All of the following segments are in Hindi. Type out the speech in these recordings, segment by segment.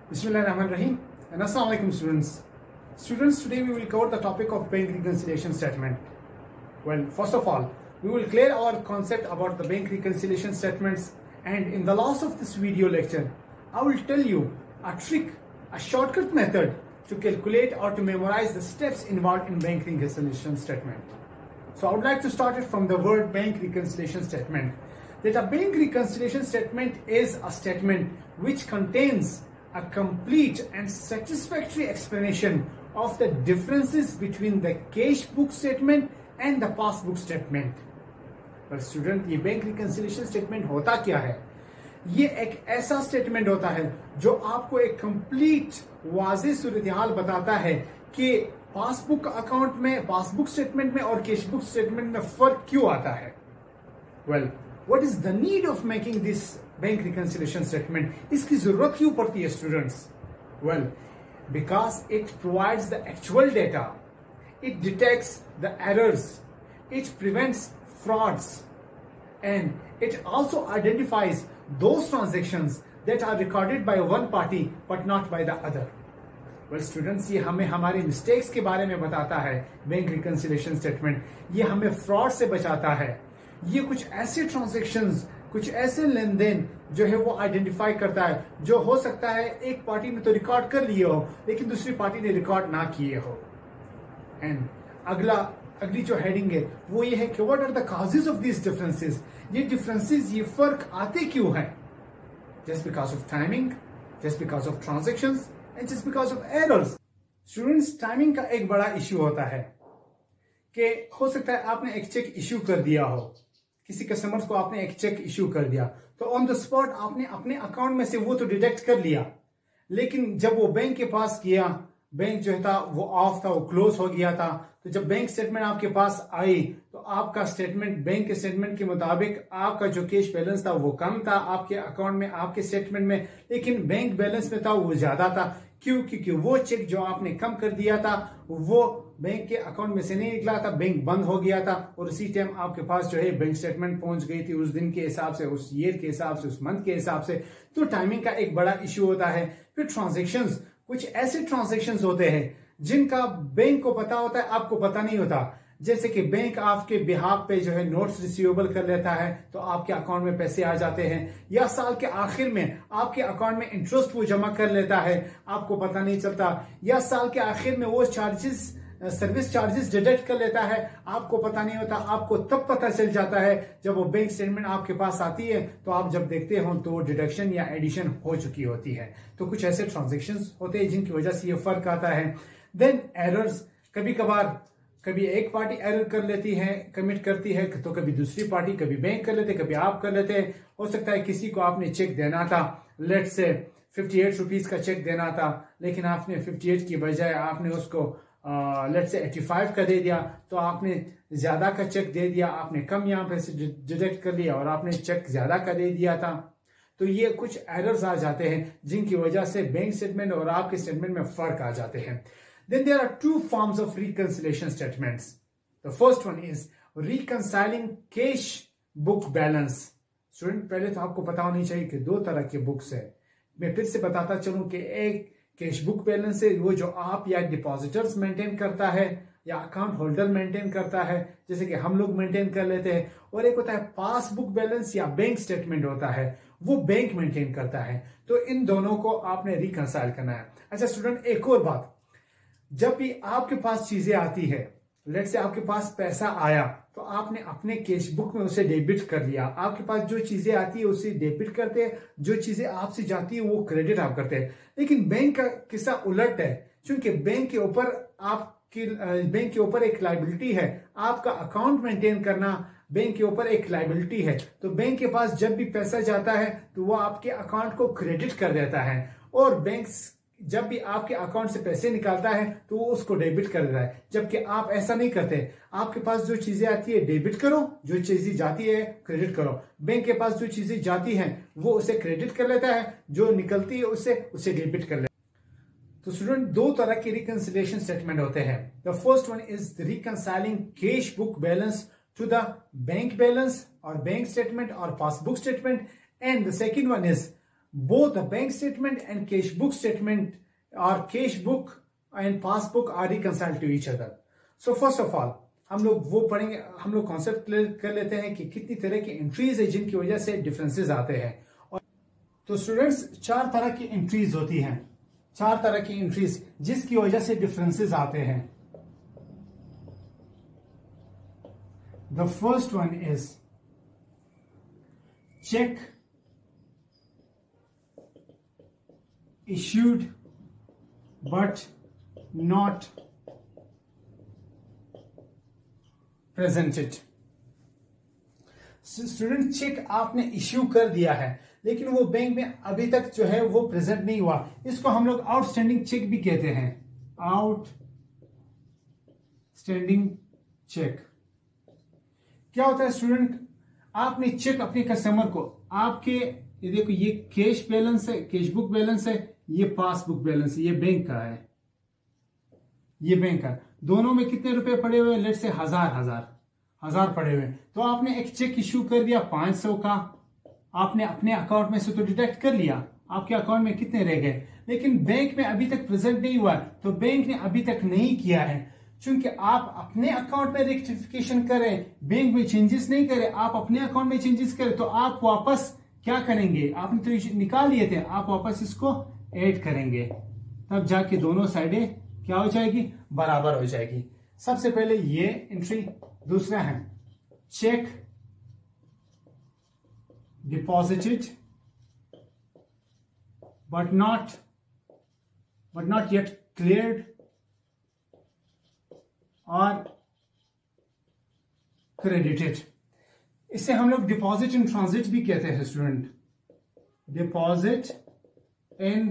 Bismillahirrahmanirrahim and Assalamu alaikum students. Students, today we will cover the topic of bank reconciliation statement. Well, first of all, we will clear our concept about the bank reconciliation statements, and in the last of this video lecture, I will tell you a trick, a shortcut method to calculate or to memorize the steps involved in bank reconciliation statement. So I would like to start it from the word bank reconciliation statement. That a bank reconciliation statement is a statement which contains a complete and satisfactory explanation of the differences between the cash book statement and the passbook statement. पर स्टूडेंट, ये बैंक रिकंसिलिएशन स्टेटमेंट होता क्या है? ये एक ऐसा स्टेटमेंट होता है जो आपको एक कंप्लीट वाज़ेह सूरत-ए-हाल बताता है कि पासबुक अकाउंट में, पासबुक स्टेटमेंट में और कैश बुक स्टेटमेंट में फर्क क्यों आता है. Well, what is the need of making this bank reconciliation statement? इसकी जरूरत क्यों पड़ती है students? Well, because it provides the actual data, it detects the errors, it prevents frauds, and it also identifies those transactions that are recorded by one party but not by the other. Well students, ये हमें हमारे मिस्टेक्स के बारे में बताता है बैंक रिकंसिलिएशन स्टेटमेंट. ये हमें फ्रॉड से बचाता है. ये कुछ ऐसे ट्रांजेक्शंस, कुछ ऐसे लेन देन जो है वो आइडेंटिफाई करता है, जो हो सकता है एक पार्टी ने तो रिकॉर्ड कर लिए हो लेकिन दूसरी पार्टी ने रिकॉर्ड ना किए हो. एंड अगली जो हेडिंग है वो ये है कि what are the causes of these differences. ये डिफरेंसेस, ये फर्क आते क्यों हैं? Just because of timing, just because of transactions and just because of errors. Students, timing का एक बड़ा इश्यू होता है कि हो सकता है आपने एक चेक इश्यू कर दिया हो, किसी कस्टमर्स को आपने एक चेक इश्यू कर दिया, तो ऑन द स्पॉट आपने अपने अकाउंट में से वो तो डिडक्ट कर लिया, लेकिन जब वो बैंक के पास गया, बैंक जो था वो ऑफ था, वो क्लोज हो गया था. तो जब बैंक स्टेटमेंट आपके पास आई तो आपका स्टेटमेंट, बैंक के स्टेटमेंट के मुताबिक आपका जो कैश बैलेंस था वो कम था आपके अकाउंट में, आपके स्टेटमेंट में, लेकिन बैंक बैलेंस में था वो ज्यादा था. क्यों? क्योंकि वो चेक जो आपने कम कर दिया था वो बैंक के अकाउंट में से नहीं निकला था, बैंक बंद हो गया था, और उसी टाइम आपके पास जो है बैंक स्टेटमेंट पहुंच गई थी उस दिन के हिसाब से, उस ईयर के हिसाब से, उस मंथ के हिसाब से. तो टाइमिंग का एक बड़ा इश्यू होता है. फिर ट्रांजेक्शंस, कुछ ऐसे ट्रांजेक्शंस होते हैं जिनका बैंक को पता होता है, आपको पता नहीं होता. जैसे कि बैंक आपके बिहाफ पे जो है नोट्स रिसीवेबल कर लेता है तो आपके अकाउंट में पैसे आ जाते हैं, या साल के आखिर में आपके अकाउंट में इंटरेस्ट वो जमा कर लेता है, आपको पता नहीं चलता, या साल के आखिर में वो चार्जेस, सर्विस चार्जेस डिडक्ट कर लेता है, आपको पता नहीं होता. आपको तब पता चल जाता है जब वो बैंक स्टेटमेंट आपके पास आती है, तो आप जब देखते हो तो डिडक्शन या एडिशन हो चुकी होती है. तो कुछ ऐसे ट्रांजेक्शंस होते हैं जिनकी वजह से ये फर्क आता है. देन एरर्स, कभी कभार कभी एक पार्टी एरर कर लेती है, कमिट करती है, तो कभी दूसरी पार्टी, कभी बैंक कर लेते, कभी आप कर लेते हैं. हो सकता है किसी को आपने चेक देना था, लेट्स से 58 रुपीज का चेक देना था, लेकिन आपने 58 की बजाय आपने उसको लेट्स से 85 का दे दिया, तो आपने ज्यादा का चेक दे दिया, आपने कम यहाँ पे से डिडक्ट कर लिया और आपने चेक ज्यादा का दे दिया था. तो ये कुछ एरर्स आ जाते हैं जिनकी वजह से बैंक स्टेटमेंट और आपके स्टेटमेंट में फर्क आ जाते हैं. Then there are two forms of reconciliation statements. The first one is reconciling cash book balance. Student, पहले तो आपको पता होनी चाहिए कि दो तरह के बुक्स है. मैं फिर से बताता चलूं कि एक कैश बुक बैलेंस है, वो जो आप या डिपॉजिटर्स मेंटेन करता है या अकाउंट होल्डर मेंटेन करता है, जैसे कि हम लोग मेंटेन कर लेते हैं, और एक होता है पासबुक बैलेंस या बैंक स्टेटमेंट होता है, वो बैंक मेंटेन करता है. तो इन दोनों को आपने रिकंसाइल करना है. अच्छा स्टूडेंट, एक और बात, जब भी आपके पास चीजें आती है, लेट्स से आपके पास पैसा आया तो आपने अपने कैश बुक में उसे डेबिट कर लिया. आपके पास जो चीजें आती है उसे डेबिट करते हैं, जो चीजें आपसे जाती है वो क्रेडिट आप करते हैं. लेकिन बैंक का किस्सा उलट है, क्योंकि बैंक के ऊपर एक लायबिलिटी है. आपका अकाउंट मेंटेन करना बैंक के ऊपर एक लायबिलिटी है. तो बैंक के पास जब भी पैसा जाता है तो वो आपके अकाउंट को क्रेडिट कर देता है, और बैंक जब भी आपके अकाउंट से पैसे निकालता है तो वो उसको डेबिट कर देता है. जबकि आप ऐसा नहीं करते. आपके पास जो चीजें आती है डेबिट करो, जो चीजें जाती है क्रेडिट करो. बैंक के पास जो चीजें जाती हैं वो उसे क्रेडिट कर लेता है, जो निकलती है उसे डेबिट कर लेता है. तो स्टूडेंट, दो तरह के रिकंसिलिएशन स्टेटमेंट होते हैं. The first one is reconciling cash book balance to the bank balance और बैंक स्टेटमेंट और passbook statement, and the second one is both the bank statement and cash book statement or cash book and passbook are reconciled to each other. So first of all हम लोग वो पढ़ेंगे, हम लोग कॉन्सेप्ट क्लियर कर लेते हैं कि कितनी तरह की एंट्रीज है जिनकी वजह से डिफरेंसेस आते हैं। और तो स्टूडेंट्स 4 तरह की एंट्रीज होती हैं, 4 तरह की एंट्रीज जिसकी वजह से डिफरेंसेस आते हैं। The first one is cheque issued but not presented। Student cheque आपने इश्यू कर दिया है लेकिन वो बैंक में अभी तक जो है वो प्रेजेंट नहीं हुआ, इसको हम लोग आउटस्टैंडिंग चेक भी कहते हैं। आउटस्टैंडिंग चेक क्या होता है स्टूडेंट, आपने चेक अपने कस्टमर को, आपके ये देखो ये कैश बैलेंस है, कैश बुक बैलेंस है, ये पासबुक बैलेंस है, ये बैंक का है, ये बैंक का, दोनों में कितने रुपए पड़े हुए हैं, लेट से हजार पड़े हुए हैं। तो आपने एक चेक इश्यू कर दिया 500 का, आपने अपने अकाउंट में से तो डिडक्ट कर लिया, आपके अकाउंट में कितने रह गए, लेकिन बैंक में अभी तक प्रेजेंट नहीं हुआ, तो बैंक ने अभी तक नहीं किया है। चूंकि आप अपने अकाउंट में रेक्टिफिकेशन करें, बैंक में चेंजेस नहीं करें, आप अपने अकाउंट में चेंजेस करें, तो आप वापस क्या करेंगे, आपने तो निकाल लिए थे, आप वापस इसको ऐड करेंगे, तब जाके दोनों साइडें क्या हो जाएगी, बराबर हो जाएगी। सबसे पहले ये एंट्री, दूसरा है cheque deposited but not yet cleared और क्रेडिटेड। इसे हम लोग डिपॉजिट इन ट्रांजिट भी कहते हैं student, deposit in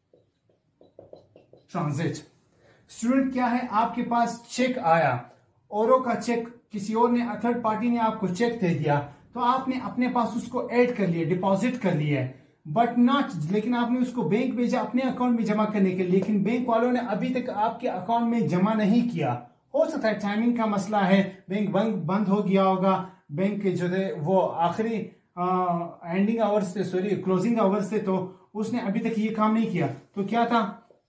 transit. Student क्या है, आपके पास चेक आया, औरों का चेक, किसी और ने, थर्ड पार्टी ने आपको चेक दे दिया, तो आपने अपने पास उसको ऐड कर लिया, डिपॉजिट कर लिया, बट नॉट, लेकिन आपने उसको बैंक भेजा अपने अकाउंट में जमा करने के लिए, लेकिन बैंक वालों ने अभी तक आपके अकाउंट में जमा नहीं किया। हो सकता है टाइमिंग का मसला है, बैंक बंद हो गया होगा, बैंक के जो थे वो आखिरी एंडिंग आवर्स थे, सॉरी क्लोजिंग आवर्स थे, तो उसने अभी तक ये काम नहीं किया। तो क्या था,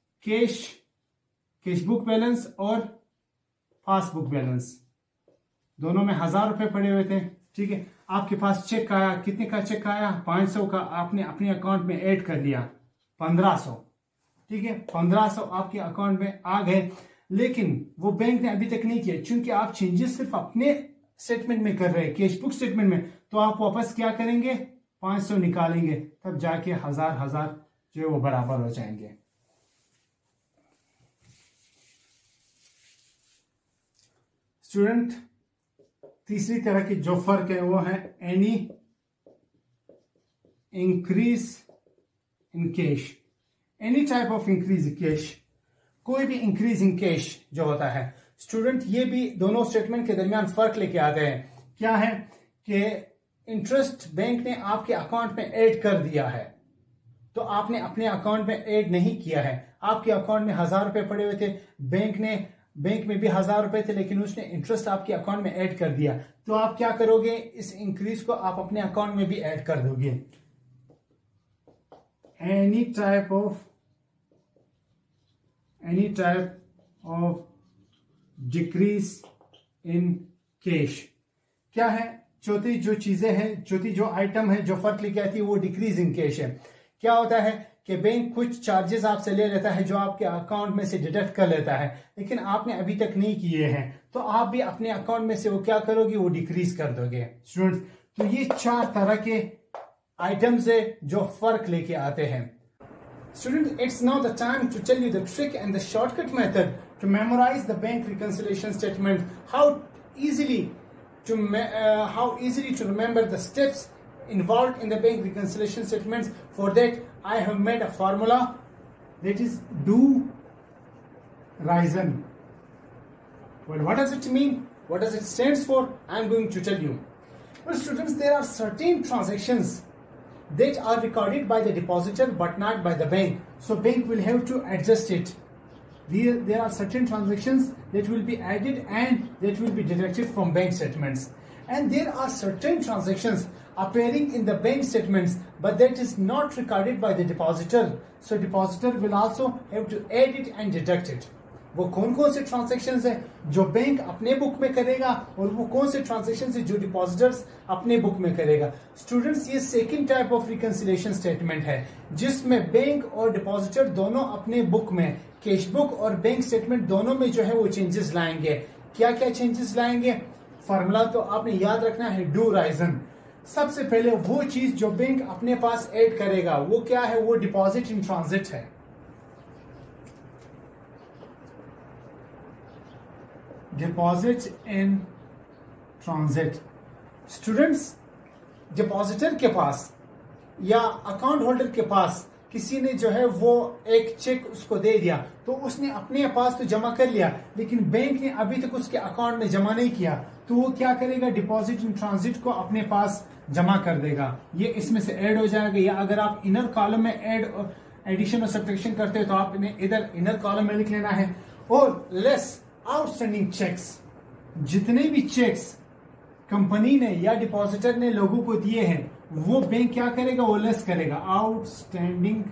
कैश बुक बैलेंस और पासबुक बैलेंस दोनों में 1000 रुपए पड़े हुए थे, ठीक है। आपके पास चेक आया, कितने का चेक आया, 500 का, आपने अपने अकाउंट में ऐड कर लिया 1500, ठीक है, 1500 आपके अकाउंट में आ गए, लेकिन वो बैंक ने अभी तक नहीं किया, क्योंकि आप चेंजेस सिर्फ अपने स्टेटमेंट में कर रहे हैं, कैश बुक स्टेटमेंट में, तो आप वापस क्या करेंगे, 500 निकालेंगे, तब जाके 1000 जो है वो बराबर हो जाएंगे। स्टूडेंट तीसरी तरह की जो फर्क है वो है any increase in cash, any type of increase in cash, कोई भी इंक्रीज इन कैश जो होता है स्टूडेंट, ये भी दोनों स्टेटमेंट के दरमियान फर्क लेके आते हैं। क्या है कि इंटरेस्ट बैंक ने आपके अकाउंट में ऐड कर दिया है, तो आपने अपने अकाउंट में ऐड नहीं किया है, आपके अकाउंट में 1000 रुपए पड़े हुए थे, बैंक में भी 1000 रुपए थे, लेकिन उसने इंटरेस्ट आपके अकाउंट में ऐड कर दिया, तो आप क्या करोगे, इस इंक्रीज को आप अपने अकाउंट में भी ऐड कर दोगे। Any type of decrease in cash, क्या है, चौथी जो चीजें हैं, चौथी जो आइटम है जो फर्क लेके आती है वो डिक्रीज इन कैश है। क्या होता है कि बैंक कुछ चार्जेस आपसे ले लेता है जो आपके अकाउंट में से डिडक्ट कर लेता है, लेकिन आपने अभी तक नहीं किए हैं, तो आप भी अपने अकाउंट में से वो क्या करोगे, वो डिक्रीज कर दोगे। स्टूडेंट्स, तो ये 4 तरह के आइटम्स है जो फर्क लेके आते हैं। Students, it's now the time to tell you the trick and the shortcut method to memorize the bank reconciliation statement. How easily to remember the steps involved in the bank reconciliation statements. For that, I have made a formula that is do Ryzen. Well, what does it mean? What does it stands for? I am going to tell you. Well, students, there are certain transactions that are recorded by the depositor but not by the bank, so bank will have to adjust it. There are certain transactions that will be added and that will be deducted from bank statements, and there are certain transactions appearing in the bank statements but that is not recorded by the depositor, so depositor will also have to add it and deduct it. वो कौन कौन से ट्रांजेक्शन्स है जो बैंक अपने बुक में करेगा और वो कौन से ट्रांजेक्शन्स है जो डिपॉजिटर्स अपने बुक में करेगा। स्टूडेंट्स, ये second type of reconciliation statement है जिसमें बैंक और डिपॉजिटर दोनों अपने बुक में, कैश बुक और बैंक स्टेटमेंट दोनों में जो है वो चेंजेस लाएंगे। क्या क्या चेंजेस लाएंगे? फॉर्मूला तो आपने याद रखना है, डू राइजन। सबसे पहले वो चीज जो बैंक अपने पास ऐड करेगा वो क्या है? वो डिपॉजिट इन ट्रांजिट है। Deposit in transit. Students, depositor के पास या अकाउंट होल्डर के पास किसी ने जो है वो एक चेक उसको दे दिया तो उसने अपने पास तो जमा कर लिया, लेकिन बैंक ने अभी तक उसके अकाउंट में जमा नहीं किया, तो वो क्या करेगा? डिपॉजिट इन ट्रांजिट को अपने पास जमा कर देगा। ये इसमें से ऐड हो जाएगा, या अगर आप इनर कॉलम में एडिशन और सब्ट्रैक्शन करते हो तो आपने इधर इनर कॉलम में लिख लेना है। और लेस आउटस्टैंडिंग चेक्स, जितने भी चेक्स कंपनी ने या डिपॉजिटर ने लोगों को दिए हैं वो बैंक क्या करेगा? वो लेस करेगा। आउटस्टैंडिंग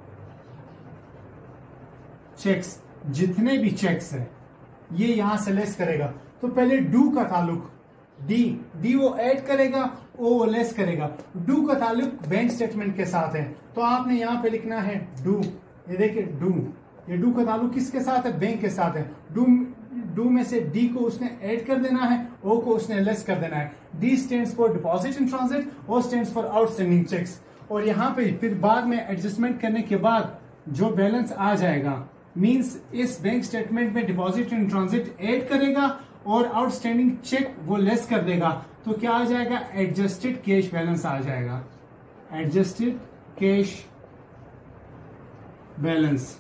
चेक्स, जितने भी चेक्स है ये यहां से लेस करेगा। तो पहले डू का ताल्लुक, डी वो ऐड करेगा, वो लेस करेगा। डू का ताल्लुक बैंक स्टेटमेंट के साथ है तो आपने यहां पे लिखना है डू। ये देखिए डू, ये डू का ताल्लुक किसके साथ है? बैंक के साथ है। डू में से डी को उसने ऐड कर देना है, ओ को उसने लेस कर देना है। D stands for deposit in transit, O stands for outstanding cheques. और यहाँ पे फिर बाद में एडजस्टमेंट करने के बाद जो बैलेंस आ जाएगा मींस इस बैंक स्टेटमेंट में डिपॉजिट इन ट्रांजिट ऐड करेगा और आउटस्टैंडिंग चेक वो लेस कर देगा, तो क्या आ जाएगा? एडजस्टेड कैश बैलेंस आ जाएगा। Adjusted cash balance.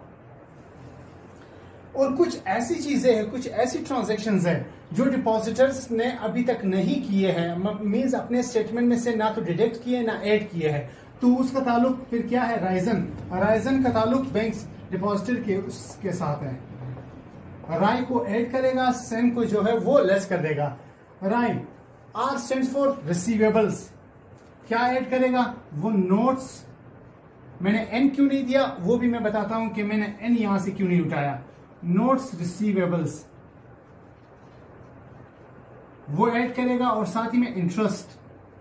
और कुछ ऐसी चीजें हैं, कुछ ऐसी ट्रांजैक्शंस हैं जो डिपॉजिटर्स ने अभी तक नहीं किए हैं, मींस अपने स्टेटमेंट में से ना तो डिडक्ट किए ना ऐड किए हैं, तो उसका ताल्लुक फिर क्या है? राइजन। राइजन का ताल्लुक बैंक डिपॉजिटर के साथ है। राय को ऐड करेगा, सेन को जो है वो लेस कर देगा। राय, आर स्टैंड्स फॉर रिसीवेबल्स। क्या ऐड करेगा? वो नोट्स। मैंने एन क्यों नहीं दिया वो भी मैं बताता हूं कि मैंने एन यहां से क्यों नहीं उठाया। नोट्स रिसीवेबल्स वो ऐड करेगा और साथ ही में इंटरेस्ट।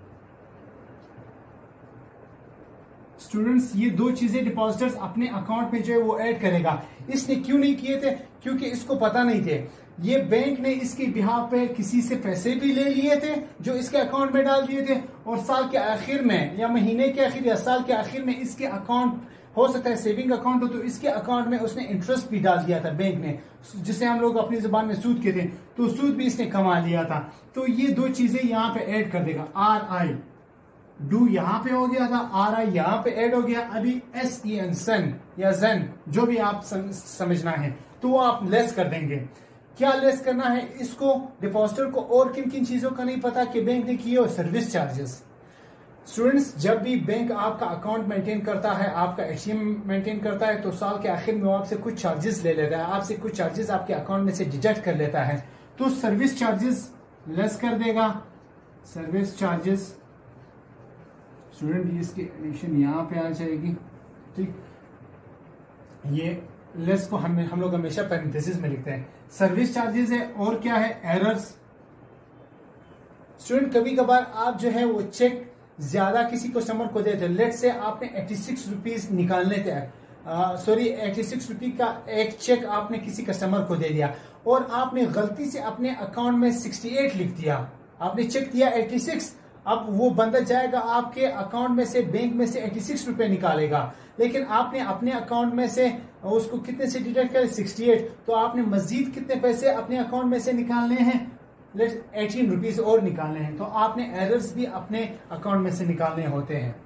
स्टूडेंट्स, ये दो चीजें डिपॉजिटर्स अपने अकाउंट में जो है वो ऐड करेगा। इसने क्यों नहीं किए थे? क्योंकि इसको पता नहीं थे। ये बैंक ने इसके बिहाफ पे किसी से पैसे भी ले लिए थे जो इसके अकाउंट में डाल दिए थे, और साल के आखिर में या महीने के आखिर या साल के आखिर में इसके अकाउंट, हो सकता है सेविंग अकाउंट हो, तो इसके अकाउंट में उसने इंटरेस्ट भी डाल दिया था बैंक ने, जिसे हम लोग अपनी जुबान में सूद कहते हैं, तो सूद भी इसने कमा लिया था। तो ये दो चीजें यहाँ पे ऐड कर देगा। आर आई, डू यहाँ पे हो गया था, आर आई यहाँ पे ऐड हो गया। अभी एस ई एन, सन या जन, जो भी आप समझना है, तो वो आप लेस कर देंगे। क्या लेस करना है इसको? डिपॉजिटर को और किन किन चीजों का नहीं पता कि बैंक ने किए? Service charges. स्टूडेंट्स, जब भी बैंक आपका अकाउंट मेंटेन करता है, आपका एटीएम मेंटेन करता है, तो साल के आखिर में वो आपसे कुछ चार्जेस ले लेता है, आपसे कुछ चार्जेस आपके अकाउंट में से डिडक्ट कर लेता है, तो सर्विस चार्जेस लेस कर देगा। सर्विस चार्जेस, स्टूडेंट इसकी एडिशन यहाँ पे आ जाएगी, ठीक। ये लेस को हम लोग हमेशा पैरेंथेसिस में लिखते हैं। सर्विस चार्जेस है, और क्या है? एरर्स। स्टूडेंट, कभी कभार आप जो है वो चेक ज्यादा किसी कस्टमर को देते हैं। लेट से आपने 86 रुपीज निकालने थे, 86 रुपये का एक चेक आपने किसी कस्टमर को दे दिया और आपने गलती से अपने अकाउंट में 68 लिख दिया। आपने चेक दिया 86, अब वो बंदा जाएगा आपके अकाउंट में से, बैंक में से 86 रुपए निकालेगा, लेकिन आपने अपने अकाउंट में से उसको कितने से डिडक्ट कर 68, तो आपने मजीद कितने पैसे अपने अकाउंट में से निकालने हैं? 18 रुपीज और निकालने हैं। तो आपने एरर्स भी अपने अकाउंट में से निकालने होते हैं।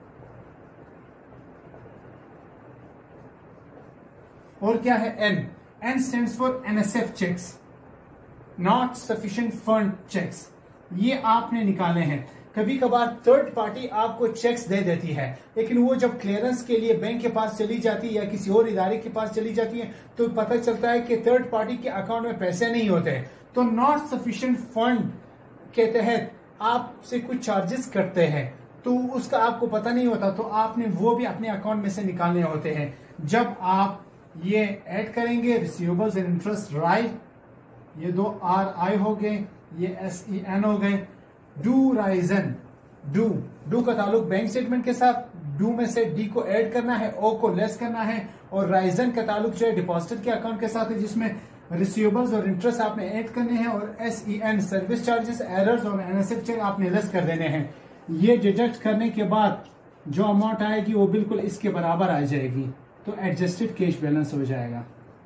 और क्या है? N stands for NSF cheques, not sufficient fund cheques. ये आपने निकाले हैं। कभी कभार थर्ड पार्टी आपको चेक्स दे देती है, लेकिन वो जब क्लियरेंस के लिए बैंक के पास चली जाती है या किसी और इदारे के पास चली जाती है तो पता चलता है कि थर्ड पार्टी के अकाउंट में पैसे नहीं होते। तो नॉट सफिशिएंट फंड के तहत आपसे कुछ चार्जेस कटते हैं तो उसका आपको पता नहीं होता, तो आपने वो भी अपने अकाउंट में से निकालने होते हैं। जब आप ये ऐड करेंगे रिसीवेबल्स एंड इंटरेस्ट राइट, ये दो RI हो गए, ये SEN हो गए। डू राइजन, डू का ताल्लुक बैंक स्टेटमेंट के साथ, डू में से डी को ऐड करना है, ओ को लेस करना है, और राइजन का ताल्लुक जो है डिपॉजिटर के अकाउंट के साथ है जिसमें रिसीवेबल्स और इंटरेस्ट आपने ऐड करने हैं, और SEN सर्विस चार्जेस, एरर्स और NSF चेक आपने लेस कर देने हैं। ये डिडक्ट करने के बाद जो अमाउंट आएगी वो बिल्कुल इसके बराबर आ जाएगी, तो एडजस्टेड कैश बैलेंस हो जाएगा।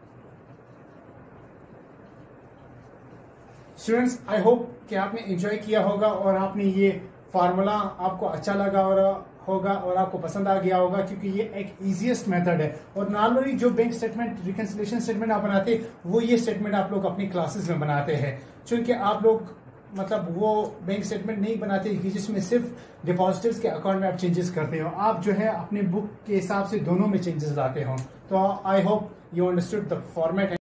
स्टूडेंट्स, आई होप कि आपने एंजॉय किया होगा और आपने ये फार्मूला आपको अच्छा लगा होगा और आपको पसंद आ गया होगा, क्योंकि ये एक इजीएस्ट मेथड है। और नॉर्मली जो बैंक स्टेटमेंट रिकंसिलिएशन स्टेटमेंट आप बनाते हैं वो ये स्टेटमेंट आप लोग अपनी क्लासेस में बनाते हैं, क्योंकि आप लोग मतलब वो बैंक स्टेटमेंट नहीं बनाते कि जिसमें सिर्फ डिपॉजिटर्स के अकाउंट में आप चेंजेस करते हो, आप जो है अपने बुक के हिसाब से दोनों में चेंजेस लाते हो। तो I hope you understood the format.